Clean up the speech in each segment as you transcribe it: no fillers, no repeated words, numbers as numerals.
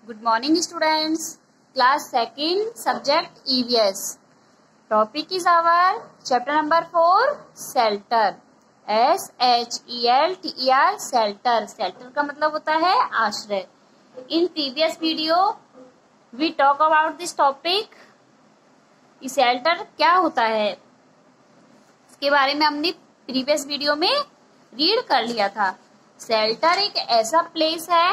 Good morning, students. Class 2nd, subject EVS. Topic is our chapter number 4, shelter. SHELTER, shelter. Shelter का मतलब होता है आश्रय. In previous video, we talk about this topic. ये shelter क्या होता है इसके बारे में हमने प्रीवियस वीडियो में रीड कर लिया था. शेल्टर एक ऐसा प्लेस है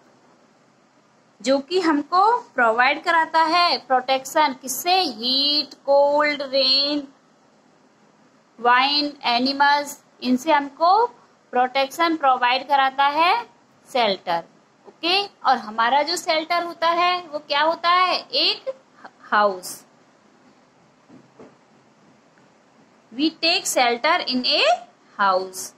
जो कि हमको प्रोवाइड कराता है प्रोटेक्शन. किससे? Heat, cold, rain, wind, animals, इनसे हमको प्रोटेक्शन प्रोवाइड कराता है शेल्टर. ओके. और हमारा जो शेल्टर होता है वो क्या होता है? एक house. We take shelter in a house.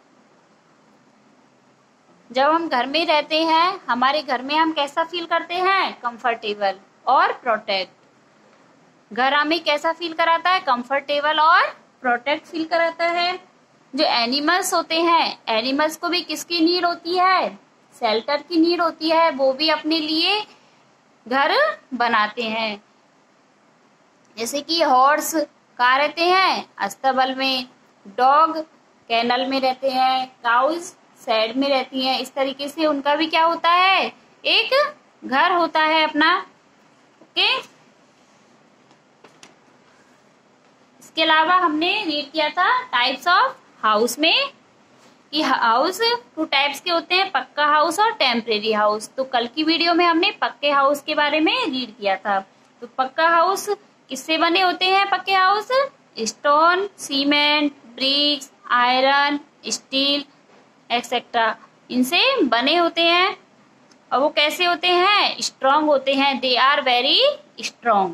जब हम घर में रहते हैं, हमारे घर में हम कैसा फील करते हैं? कंफर्टेबल और प्रोटेक्ट. घर हमें कैसा फील कराता है? कंफर्टेबल और प्रोटेक्ट फील कराता है. जो एनिमल्स होते हैं, एनिमल्स को भी किसकी नीड होती है? शेल्टर की नीड होती है. वो भी अपने लिए घर बनाते हैं. जैसे कि हॉर्स कहाँ रहते हैं? अस्तबल में. डॉग कैनल में रहते हैं. काउज शेड में रहती हैं. इस तरीके से उनका भी क्या होता है? एक घर होता है अपना. ओके. इसके अलावा हमने रीड किया था टाइप्स ऑफ हाउस में कि हाउस 2 टाइप्स के होते हैं, पक्का हाउस और टेम्परेरी हाउस. तो कल की वीडियो में हमने पक्के हाउस के बारे में रीड किया था. तो पक्का हाउस किससे बने होते हैं? पक्के house stone, cement, bricks, iron, steel etcetera, इनसे बने होते हैं. और वो कैसे होते हैं? स्ट्रॉन्ग होते हैं. They are very strong.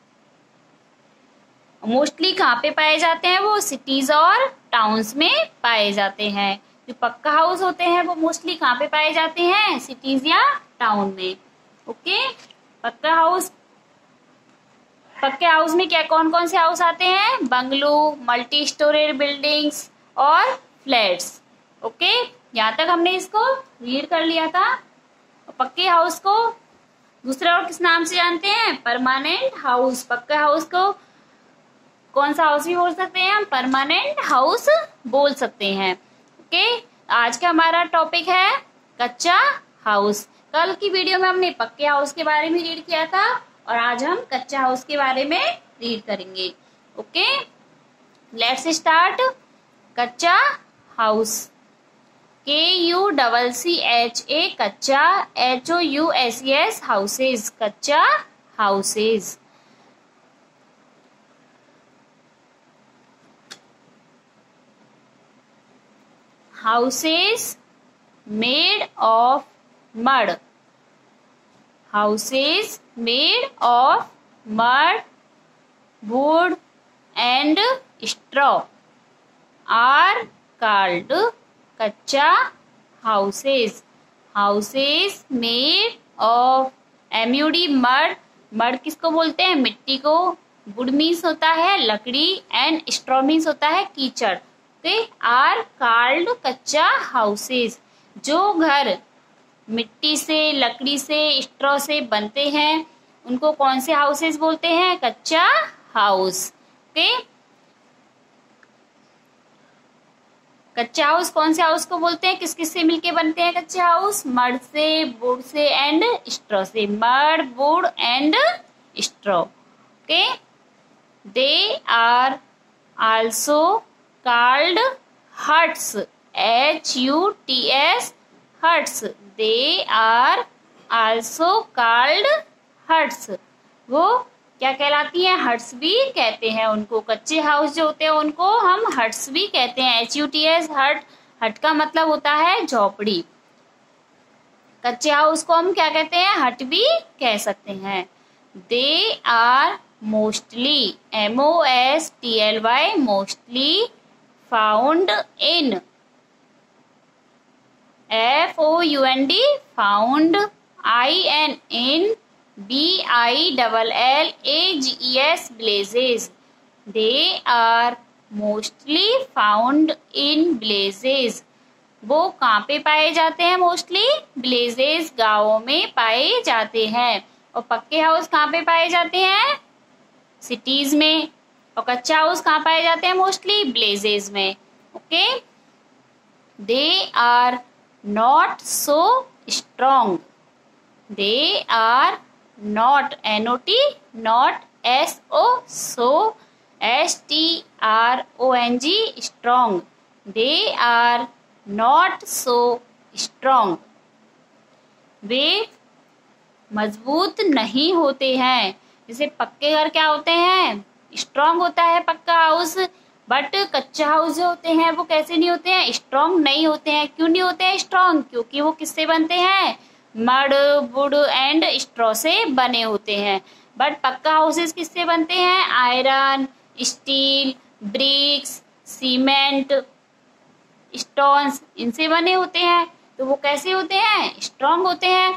Mostly कहाँ पे पाए जाते हैं? वो सिटीज और टाउन्स में पाए जाते हैं. जो पक्का हाउस होते हैं वो मोस्टली कहाँ पे पाए जाते हैं? सिटीज या टाउन में. ओके. पक्का हाउस, पक्के हाउस में क्या कौन कौन से हाउस आते हैं? बंगलो, मल्टी स्टोरेड बिल्डिंग्स और फ्लैट्स. ओके. यहाँ तक हमने इसको रीड कर लिया था. पक्के हाउस को दूसरा और किस नाम से जानते हैं? Permanent house. पक्के हाउस को कौन सा हाउस भी बोल सकते हैं? हम परमानेंट हाउस बोल सकते हैं. ओके. आज का हमारा टॉपिक है कच्चा हाउस. कल की वीडियो में हमने पक्के हाउस के बारे में रीड किया था और आज हम कच्चा हाउस के बारे में रीड करेंगे. Okay. Let's start. Kachcha house. KUCCHA kachcha, HOUSES houses. Kachcha houses. Houses made of mud. Houses made of mud, wood and straw are called kachcha houses. Houses made of MUD mud. Mud किसको बोलते हैं? मिट्टी को. वुड मीन्स होता है लकड़ी and straw means होता है कीचड़. ते आर कॉल्ड कच्चा हाउसेज. जो घर मिट्टी से, लकड़ी से, स्ट्रॉ से बनते हैं उनको कौन से हाउसेज बोलते हैं? कच्चा हाउस. ओके. कच्चा हाउस कौन से हाउस को बोलते हैं? किस किस से मिलके बनते हैं कच्चे हाउस? मड से, वुड से एंड स्ट्रॉ से. Mud, wood and straw. Okay. They are also called huts. HUTS huts. They are also called huts. वो क्या कहलाती हैं? हट्स भी कहते हैं उनको. कच्चे हाउस जो होते हैं उनको हम हट्स भी कहते हैं. HUTS हट. हट का मतलब होता है झोपड़ी. कच्चे हाउस को हम क्या कहते हैं? हट भी कह सकते हैं. They are mostly, MOSTLY mostly found in, FOUND found, IN BILLAGES villages. They are mostly found in villages. वो कहाँ पे पाए जाते हैं? मोस्टली विलेजेस, गाँवों में पाए जाते हैं। और पक्के हाउस कहाँ पे पाए जाते हैं? सिटीज में। और कच्चा हाउस कहाँ पाए जाते हैं? मोस्टली विलेजेस में। Okay, they are not so strong. They are not, NOT, not SO, so STRONG, strong. They are not so strong. वे मजबूत नहीं होते हैं। जैसे पक्के घर क्या होते हैं? स्ट्रॉन्ग होता है पक्का हाउस, बट कच्चा हाउस जो होते हैं वो कैसे नहीं होते हैं? स्ट्रॉन्ग नहीं होते हैं। क्यों नहीं होते हैं स्ट्रॉन्ग? क्योंकि वो किससे बनते हैं? मड, वुड एंड स्ट्रॉ से बने होते हैं। बट पक्का हाउसेस किससे बनते हैं? Iron, steel, bricks, cement, stones, इनसे बने होते हैं। तो वो कैसे होते हैं? स्ट्रॉन्ग होते हैं।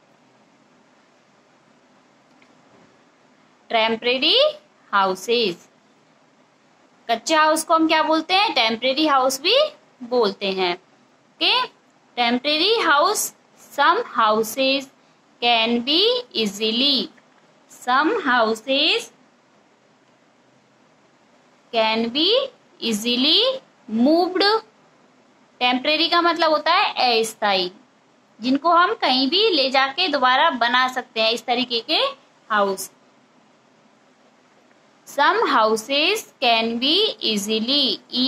टेम्परेरी हाउसेस, कच्चे हाउस को हम क्या बोलते हैं? टेम्परेरी हाउस भी बोलते हैं। Okay, temporary house, some houses can be easily, some houses can be easily moved. Temporary का मतलब होता है अस्थायी, जिनको हम कहीं भी ले जाके दोबारा बना सकते हैं, इस तरीके के house. Some houses can be easily,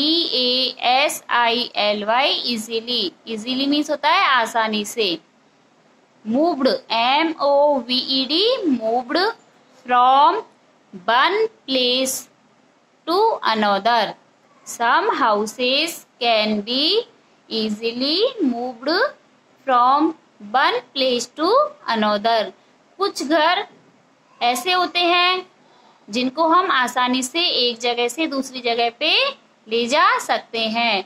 EASILY, easily, easily means होता है आसानी से। moved, MOVED, moved from one place to another. Some houses can be easily moved from one place to another. कुछ घर ऐसे होते हैं जिनको हम आसानी से एक जगह से दूसरी जगह पे ले जा सकते हैं।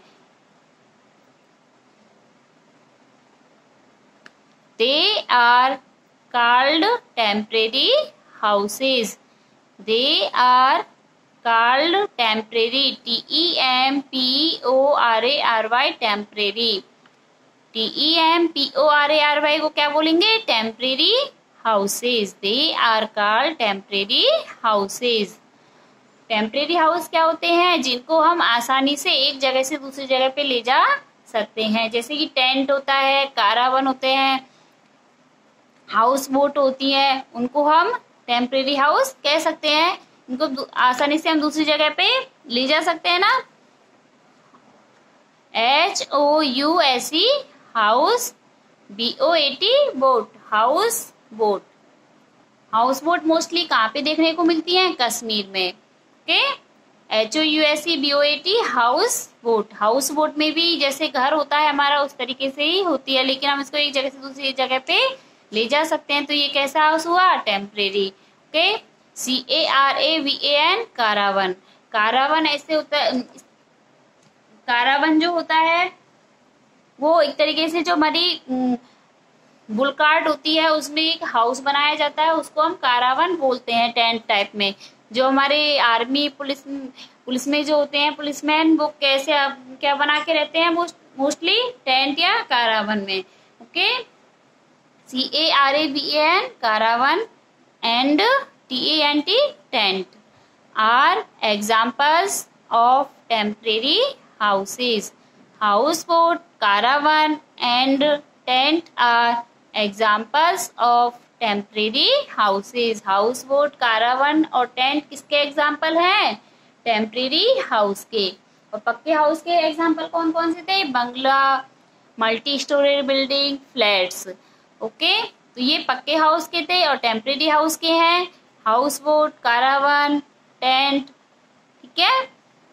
They are called temporary houses. They are called temporary, TEMPORARY, temporary, TEMPORARY को क्या बोलेंगे? Temporary houses. They are called temporary houses. Temporary house क्या होते हैं? जिनको हम आसानी से एक जगह से दूसरी जगह पे ले जा सकते हैं। जैसे कि टेंट होता है, कारावन होते हैं, हाउस बोट होती है, उनको हम टेम्परेरी हाउस कह सकते हैं। इनको आसानी से हम दूसरी जगह पे ले जा सकते हैं ना। HOUSE house, BOAT boat, house boat. House boat mostly कहाँ पे देखने को मिलती है? कश्मीर में। Okay, HOUSE BOAT house boat. House boat में भी जैसे घर होता है हमारा उस तरीके से ही होती है, लेकिन हम इसको एक जगह से दूसरी जगह पे ले जा सकते हैं। तो ये कैसा हाउस हुआ? Temporary. Okay, CARAVAN, caravan. Caravan ऐसे होता है, कारावन जो होता है वो एक तरीके से जो हमारी बुलकार्ट होती है उसमें एक हाउस बनाया जाता है, उसको हम कारावन बोलते हैं, टेंट टाइप में। जो हमारे आर्मी पुलिस में जो होते हैं पुलिसमैन, वो कैसे क्या बना के रहते हैं? मोस्टली टेंट या कारावन में। Okay, CARAVAN caravan and TENT tent are examples of temporary houses. House boat, caravan and tent are examples of temporary houses. हाउस बोट, caravan और टेंट किसके एग्जाम्पल हैं? टेम्परेरी हाउस के। और पक्के हाउस के एग्जाम्पल कौन कौन से थे? बंगला, multi storey building, flats. Okay, तो ये पक्के हाउस के थे। और टेम्परेरी हाउस के हैं हाउस बोट, caravan, टेंट। ठीक है,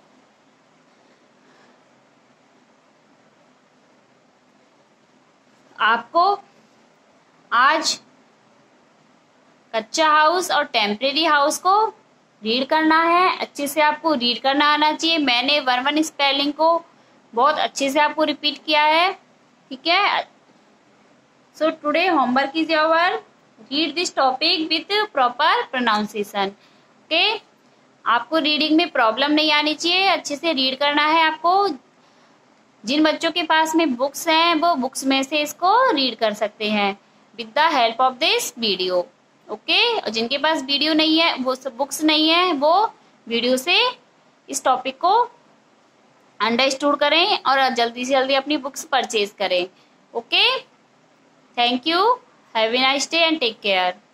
आपको आज कच्चा हाउस और टेम्परेरी हाउस को रीड करना है। अच्छे से आपको रीड करना आना चाहिए। मैंने 1 स्पेलिंग को बहुत अच्छे से आपको रिपीट किया है। ठीक है, so today homework is your, read this topic with proper pronunciation. Okay, आपको रीडिंग में प्रॉब्लम नहीं आनी चाहिए, अच्छे से रीड करना है आपको। जिन बच्चों के पास में बुक्स हैं वो बुक्स में से इसको रीड कर सकते हैं with the help of this video. Okay, और जिनके पास वीडियो नहीं है, वो सब बुक्स नहीं है, वो वीडियो से इस टॉपिक को अंडरस्टूड करें और जल्दी से जल्दी अपनी बुक्स परचेज करें। Okay, thank you, have a nice day and take care.